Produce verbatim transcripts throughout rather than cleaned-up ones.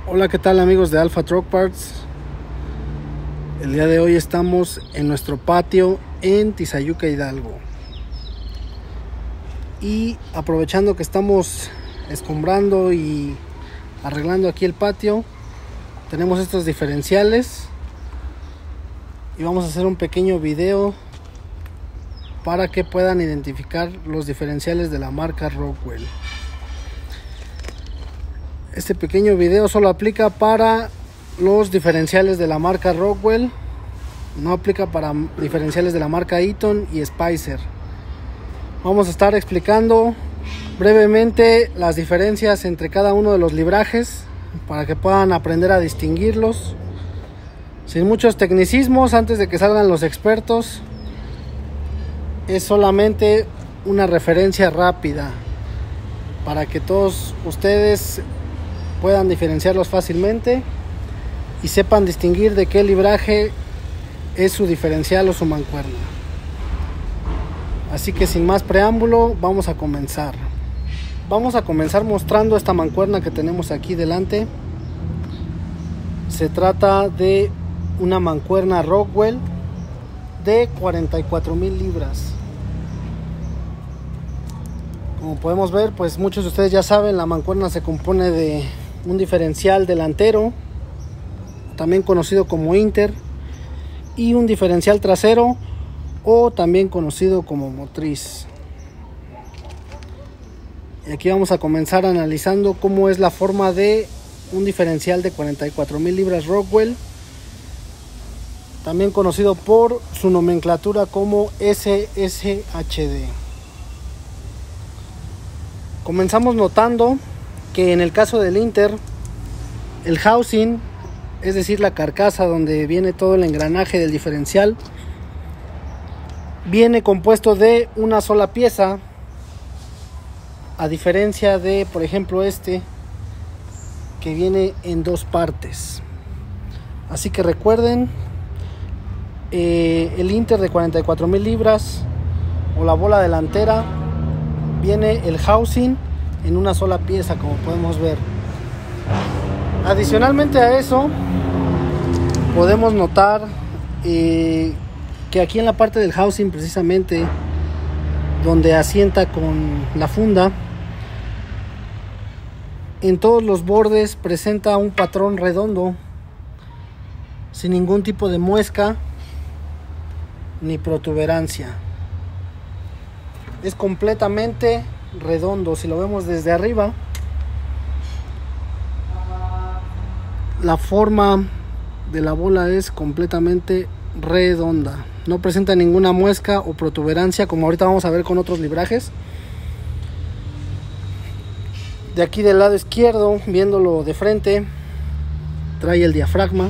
Hola, ¿qué tal amigos de Alpha Truck Parts? El día de hoy estamos en nuestro patio en Tizayuca, Hidalgo. Y aprovechando que estamos escombrando y arreglando aquí el patio, tenemos estos diferenciales y vamos a hacer un pequeño video para que puedan identificar los diferenciales de la marca Rockwell. Este pequeño video solo aplica para los diferenciales de la marca Rockwell, no aplica para diferenciales de la marca Eaton y Spicer. Vamos a estar explicando brevemente las diferencias entre cada uno de los librajes para que puedan aprender a distinguirlos sin muchos tecnicismos antes de que salgan los expertos. Es solamente una referencia rápida para que todos ustedes puedan diferenciarlos fácilmente y sepan distinguir de qué libraje es su diferencial o su mancuerna. Así que sin más preámbulo, vamos a comenzar. Vamos a comenzar mostrando esta mancuerna que tenemos aquí delante. Se trata de una mancuerna Rockwell de cuarenta y cuatro mil libras. Como podemos ver, pues muchos de ustedes ya saben, la mancuerna se compone de un diferencial delantero, también conocido como inter, y un diferencial trasero, o también conocido como motriz. Y aquí vamos a comenzar analizando cómo es la forma de un diferencial de cuarenta y cuatro mil libras Rockwell, también conocido por su nomenclatura como S S H D. Comenzamos notando que en el caso del Inter, el housing, es decir la carcasa donde viene todo el engranaje del diferencial, viene compuesto de una sola pieza, a diferencia de, por ejemplo, este que viene en dos partes. Así que recuerden, eh, el Inter de cuarenta y cuatro mil libras o la bola delantera, viene el housing en una sola pieza, como podemos ver. Adicionalmente a eso, podemos notar eh, que aquí en la parte del housing, precisamente donde asienta con la funda, en todos los bordes presenta un patrón redondo, sin ningún tipo de muesca ni protuberancia. Es completamente redondo. Si lo vemos desde arriba, la forma de la bola es completamente redonda, no presenta ninguna muesca o protuberancia, como ahorita vamos a ver con otros librajes. De aquí del lado izquierdo, viéndolo de frente, trae el diafragma,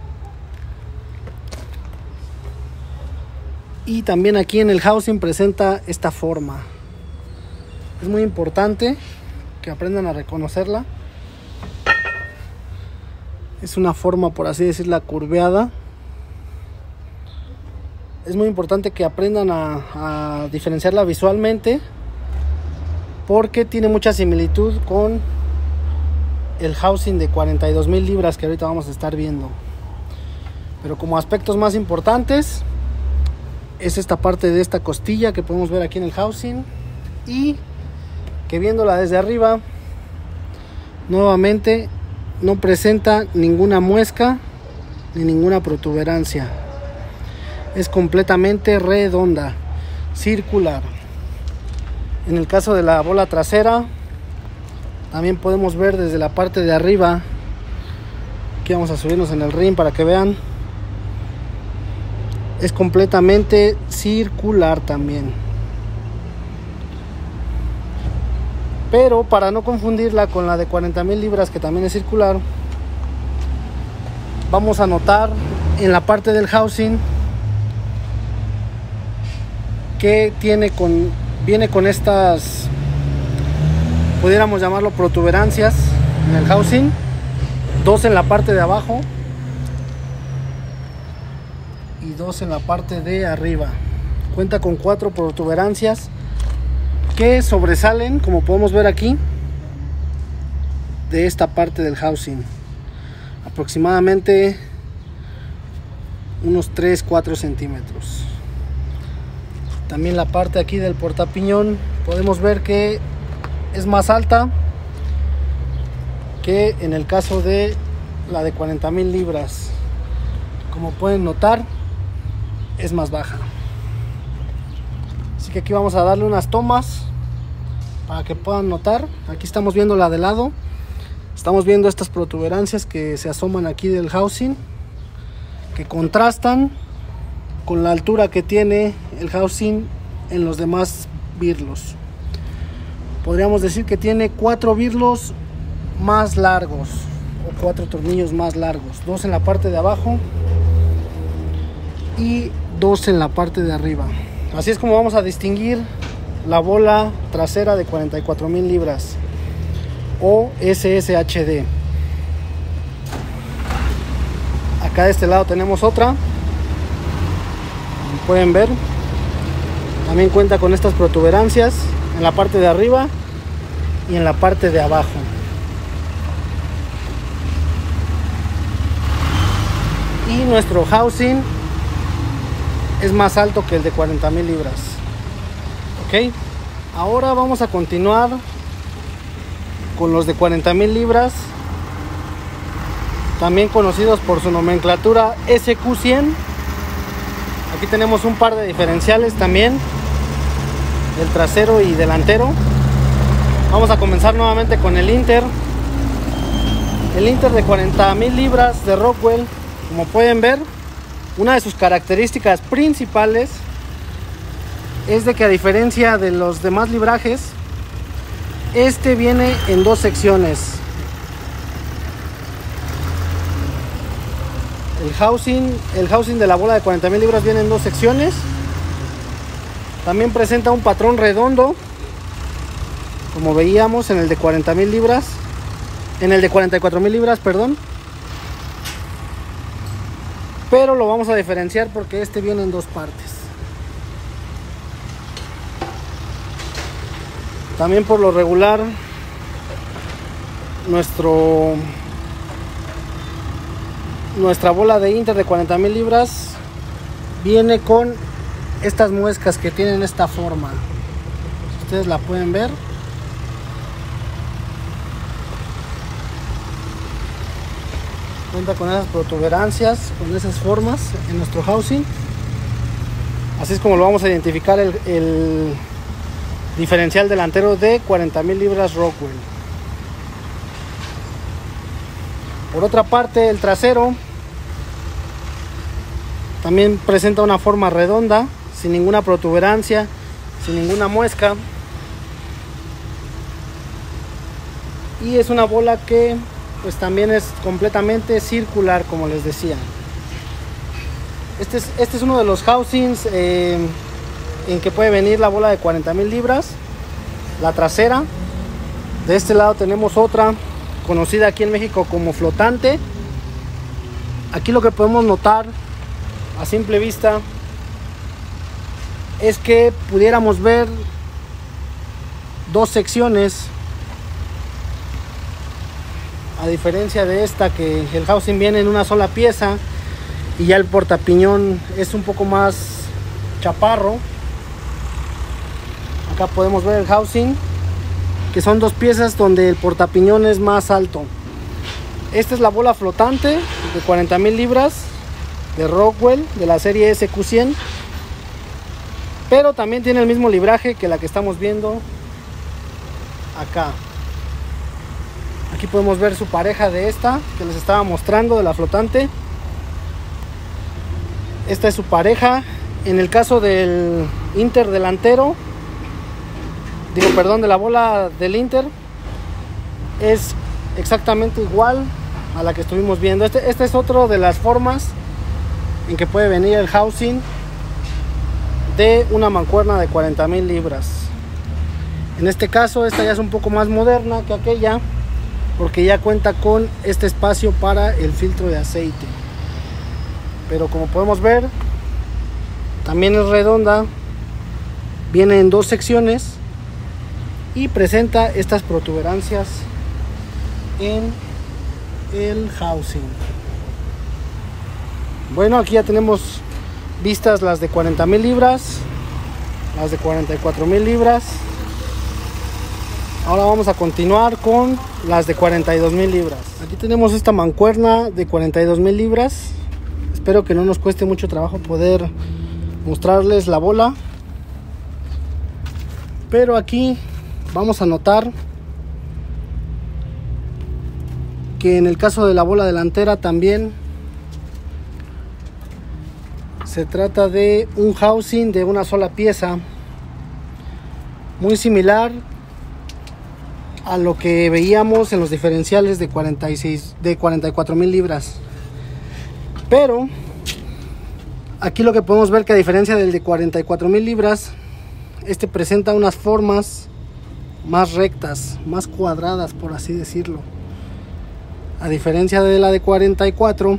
y también aquí en el housing presenta esta forma. Es muy importante que aprendan a reconocerla. Es una forma, por así decirla, curveada. Es muy importante que aprendan a, a diferenciarla visualmente, porque tiene mucha similitud con el housing de cuarenta y dos mil libras que ahorita vamos a estar viendo. Pero como aspectos más importantes es esta parte de esta costilla que podemos ver aquí en el housing, y que viéndola desde arriba, nuevamente no presenta ninguna muesca ni ninguna protuberancia. Es completamente redonda, circular. En el caso de la bola trasera, también podemos ver desde la parte de arriba. Aquí vamos a subirnos en el ring para que vean. Es completamente circular también. Pero para no confundirla con la de cuarenta mil libras, que también es circular, vamos a notar en la parte del housing que tiene con, viene con estas, pudiéramos llamarlo protuberancias en el housing, dos en la parte de abajo y dos en la parte de arriba. Cuenta con cuatro protuberancias que sobresalen, como podemos ver aquí, de esta parte del housing. aproximadamente unos tres cuatro centímetros. También la parte aquí del portapiñón podemos ver que es más alta que en el caso de la de cuarenta mil libras. Como pueden notar, es más baja. Así que aquí vamos a darle unas tomas para que puedan notar. Aquí estamos viendo la de lado. Estamos viendo estas protuberancias que se asoman aquí del housing, que contrastan con la altura que tiene el housing en los demás birlos. Podríamos decir que tiene cuatro birlos más largos, o cuatro tornillos más largos, dos en la parte de abajo y dos en la parte de arriba. Así es como vamos a distinguir la bola trasera de cuarenta y cuatro mil libras o S S H D. Acá de este lado tenemos otra, como pueden ver, también cuenta con estas protuberancias en la parte de arriba y en la parte de abajo. Y nuestro housing es más alto que el de cuarenta mil libras. Ok, ahora vamos a continuar con los de cuarenta mil libras, también conocidos por su nomenclatura S Q cien. Aquí tenemos un par de diferenciales también, del trasero y delantero. Vamos a comenzar nuevamente con el Inter. El Inter de cuarenta mil libras de Rockwell. Como pueden ver, una de sus características principales es de que, a diferencia de los demás librajes, este viene en dos secciones. El housing, el housing de la bola de cuarenta mil libras viene en dos secciones. También presenta un patrón redondo, como veíamos en el de cuarenta mil libras, en el de cuarenta y cuatro mil libras, perdón. Pero lo vamos a diferenciar porque este viene en dos partes. También, por lo regular, nuestro nuestra bola de Inter de cuarenta mil libras viene con estas muescas que tienen esta forma. Si ustedes la pueden ver, cuenta con esas protuberancias, con esas formas en nuestro housing. Así es como lo vamos a identificar el, el diferencial delantero de cuarenta mil libras Rockwell. Por otra parte, el trasero también presenta una forma redonda, sin ninguna protuberancia, sin ninguna muesca, y es una bola que pues también es completamente circular, como les decía. Este es, este es uno de los housings eh, en que puede venir la bola de cuarenta mil libras, la trasera. De este lado tenemos otra, conocida aquí en México como flotante. Aquí lo que podemos notar a simple vista es que pudiéramos ver dos secciones, a diferencia de esta, que el housing viene en una sola pieza y ya el portapiñón es un poco más chaparro. Acá podemos ver el housing, que son dos piezas donde el portapiñón es más alto. Esta es la bola flotante de cuarenta mil libras de Rockwell, de la serie S Q cien, pero también tiene el mismo libraje que la que estamos viendo acá. Aquí podemos ver su pareja de esta que les estaba mostrando, de la flotante. Esta es su pareja. En el caso del Inter delantero, digo, perdón, de la bola del Inter, es exactamente igual a la que estuvimos viendo. Este, este es otro de las formas en que puede venir el housing de una mancuerna de cuarenta mil libras. En este caso, esta ya es un poco más moderna que aquella, porque ya cuenta con este espacio para el filtro de aceite. Pero como podemos ver, también es redonda, viene en dos secciones y presenta estas protuberancias en el housing. Bueno, aquí ya tenemos vistas las de cuarenta mil libras, las de cuarenta y cuatro mil libras. Ahora vamos a continuar con las de cuarenta y dos mil libras. Aquí tenemos esta mancuerna de cuarenta y dos mil libras. Espero que no nos cueste mucho trabajo poder mostrarles la bola, pero aquí vamos a notar que en el caso de la bola delantera también se trata de un housing de una sola pieza, muy similar a lo que veíamos en los diferenciales de cuarenta y seis, de cuarenta y cuatro mil libras. Pero aquí lo que podemos ver que a diferencia del de cuarenta y cuatro mil libras, este presenta unas formas más rectas, más cuadradas, por así decirlo. A diferencia de la de cuarenta y cuatro,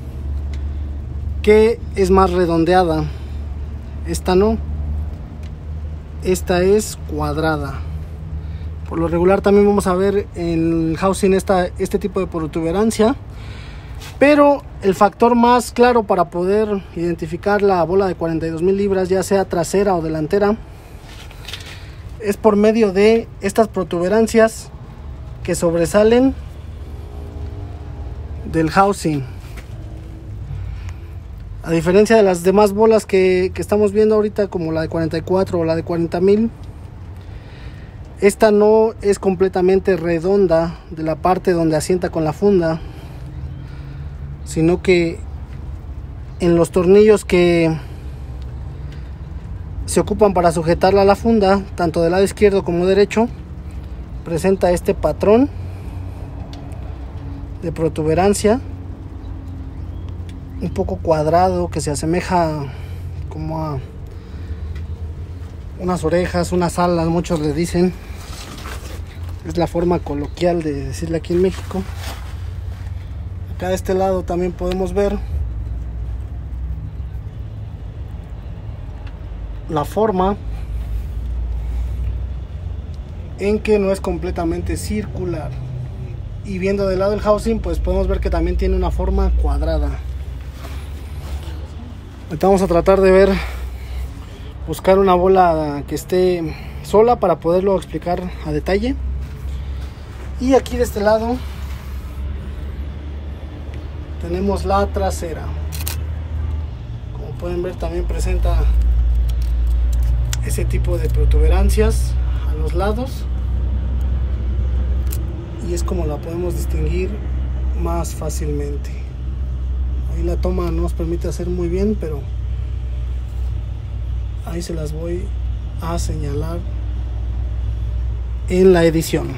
que es más redondeada. Esta no. Esta es cuadrada. Por lo regular también vamos a ver en el housing esta, este tipo de protuberancia. Pero el factor más claro para poder identificar la bola de cuarenta y dos mil libras, ya sea trasera o delantera, es por medio de estas protuberancias que sobresalen del housing. A diferencia de las demás bolas que, que estamos viendo ahorita, como la de cuarenta y cuatro o la de cuarenta mil, esta no es completamente redonda de la parte donde asienta con la funda, sino que en los tornillos que se ocupan para sujetarla a la funda, tanto del lado izquierdo como derecho, presenta este patrón de protuberancia un poco cuadrado que se asemeja como a unas orejas, unas alas, muchos le dicen. Es la forma coloquial de decirle aquí en México. Acá de este lado también podemos ver la forma en que no es completamente circular. Y viendo del lado del housing, pues podemos ver que también tiene una forma cuadrada. Ahorita vamos a tratar de ver, buscar una bola que esté sola para poderlo explicar a detalle. Y aquí de este lado tenemos la trasera. Como pueden ver, también presenta ese tipo de protuberancias a los lados, y es como la podemos distinguir más fácilmente. Ahí la toma no nos permite hacer muy bien, pero ahí se las voy a señalar en la edición.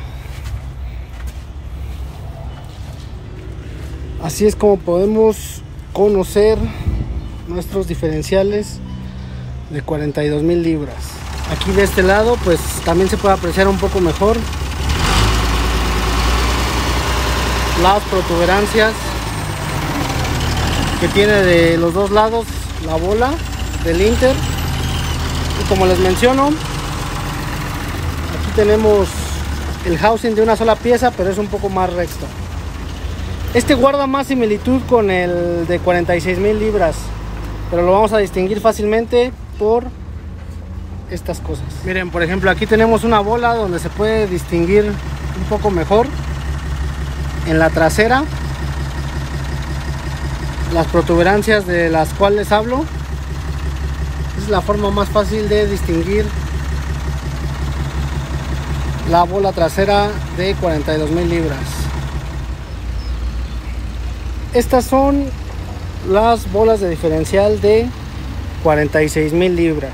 Así es como podemos conocer nuestros diferenciales de cuarenta y dos mil libras. Aquí de este lado pues también se puede apreciar un poco mejor las protuberancias que tiene de los dos lados la bola del Inter. Y como les menciono, aquí tenemos el housing de una sola pieza, pero es un poco más recto. Este guarda más similitud con el de cuarenta y seis mil libras, pero lo vamos a distinguir fácilmente por estas cosas. Miren, por ejemplo, aquí tenemos una bola donde se puede distinguir un poco mejor en la trasera las protuberancias de las cuales hablo. Es la forma más fácil de distinguir la bola trasera de cuarenta y dos mil libras. Estas son las bolas de diferencial de cuarenta y seis mil libras.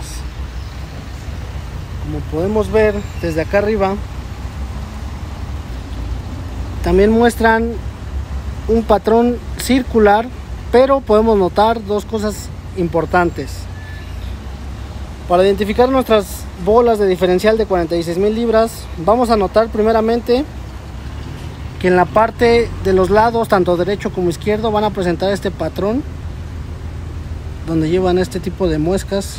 Como podemos ver desde acá arriba, también muestran un patrón circular, pero podemos notar dos cosas importantes. Para identificar nuestras bolas de diferencial de cuarenta y seis mil libras, vamos a notar primeramente que en la parte de los lados, tanto derecho como izquierdo, van a presentar este patrón donde llevan este tipo de muescas,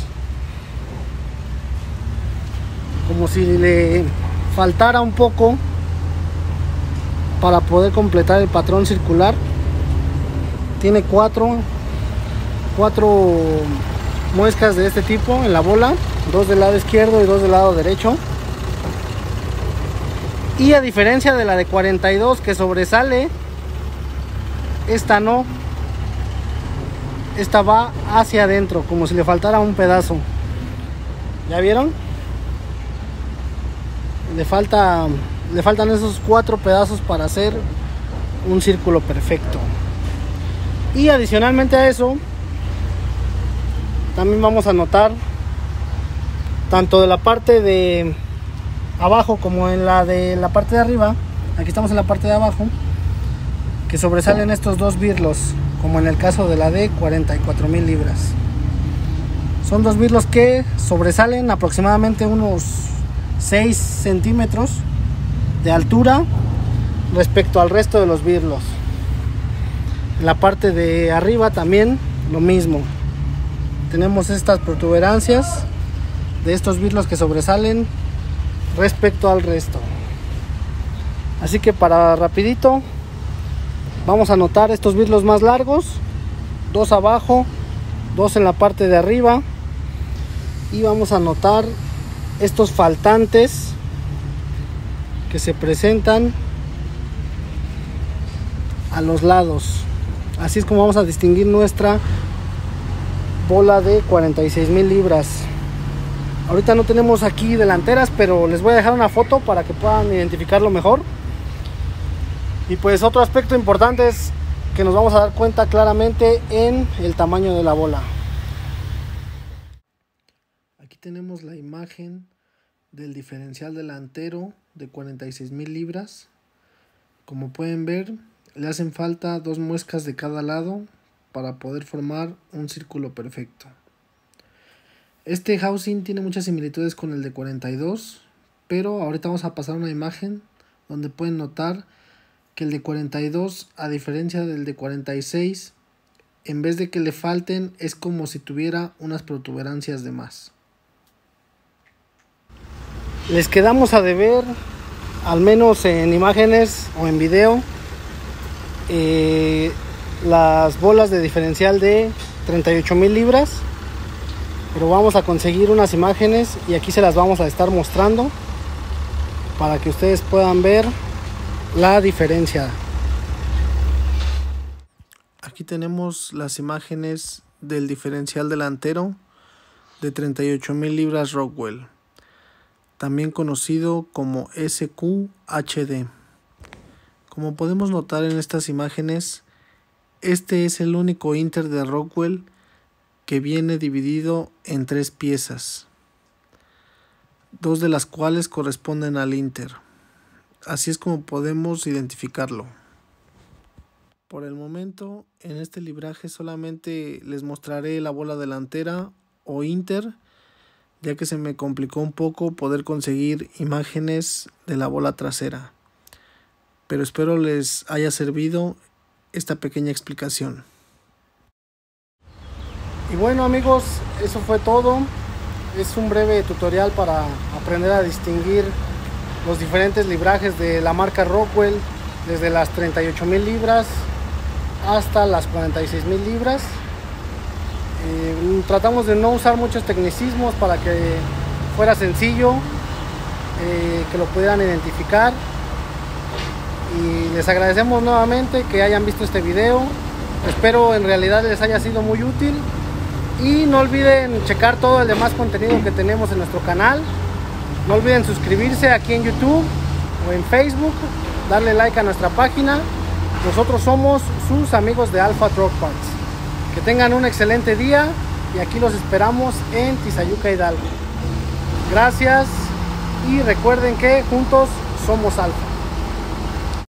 como si le faltara un poco para poder completar el patrón circular. Tiene cuatro cuatro muescas de este tipo en la bola, dos del lado izquierdo y dos del lado derecho. Y a diferencia de la de cuarenta y dos que sobresale, esta no, esta va hacia adentro como si le faltara un pedazo. ¿Ya vieron? Le falta le faltan esos cuatro pedazos para hacer un círculo perfecto. Y adicionalmente a eso, también vamos a notar, tanto de la parte de abajo como en la de la parte de arriba, aquí estamos en la parte de abajo, que sobresalen estos dos birlos, como en el caso de la de cuarenta y cuatro mil libras. Son dos birlos que sobresalen aproximadamente unos seis centímetros de altura respecto al resto de los birlos. En la parte de arriba también lo mismo. Tenemos estas protuberancias de estos birlos que sobresalen respecto al resto. Así que para rapidito vamos a anotar estos birlos más largos, dos abajo, dos en la parte de arriba, y vamos a anotar estos faltantes que se presentan a los lados. Así es como vamos a distinguir nuestra bola de cuarenta y seis mil libras. Ahorita no tenemos aquí delanteras, pero les voy a dejar una foto para que puedan identificarlo mejor. Y pues otro aspecto importante es que nos vamos a dar cuenta claramente en el tamaño de la bola. Aquí tenemos la imagen del diferencial delantero de cuarenta y seis mil libras. Como pueden ver, le hacen falta dos muescas de cada lado para poder formar un círculo perfecto. Este housing tiene muchas similitudes con el de cuarenta y dos, pero ahorita vamos a pasar una imagen donde pueden notar que el de cuarenta y dos, a diferencia del de cuarenta y seis, en vez de que le falten, es como si tuviera unas protuberancias de más. Les quedamos a deber, al menos en imágenes o en video, eh, las bolas de diferencial de treinta y ocho mil libras, pero vamos a conseguir unas imágenes y aquí se las vamos a estar mostrando para que ustedes puedan ver la diferencia. Aquí tenemos las imágenes del diferencial delantero de treinta y ocho mil libras Rockwell, también conocido como S Q H D. Como podemos notar en estas imágenes, este es el único Inter de Rockwell que viene dividido en tres piezas, dos de las cuales corresponden al Inter. Así es como podemos identificarlo. Por el momento, en este libraje solamente les mostraré la bola delantera o Inter, ya que se me complicó un poco poder conseguir imágenes de la bola trasera. Pero espero les haya servido esta pequeña explicación. Y bueno amigos, eso fue todo. Es un breve tutorial para aprender a distinguir los diferentes librajes de la marca Rockwell, desde las treinta y ocho mil libras hasta las cuarenta y seis mil libras. Eh, tratamos de no usar muchos tecnicismos para que fuera sencillo, eh, que lo pudieran identificar. Y les agradecemos nuevamente que hayan visto este video. Espero en realidad les haya sido muy útil. Y no olviden checar todo el demás contenido que tenemos en nuestro canal. No olviden suscribirse aquí en YouTube o en Facebook, darle like a nuestra página. Nosotros somos sus amigos de Alpha Truck Parts. Que tengan un excelente día y aquí los esperamos en Tizayuca, Hidalgo. Gracias y recuerden que juntos somos Alpha.